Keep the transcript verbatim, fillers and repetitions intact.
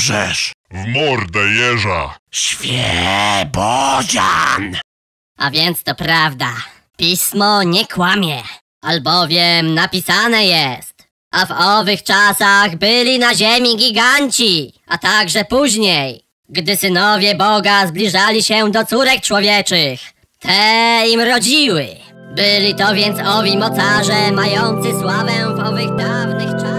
możesz? W mordę jeża! Świebodzian! A więc to prawda. Pismo nie kłamie, albowiem napisane jest. A w owych czasach byli na ziemi giganci, a także później, gdy synowie Boga zbliżali się do córek człowieczych. Te im rodziły. Byli to więc owi mocarze, mający sławę w owych dawnych czasach.